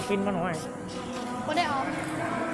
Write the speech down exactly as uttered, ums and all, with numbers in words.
ปินมาหน่อยก็ได้เอา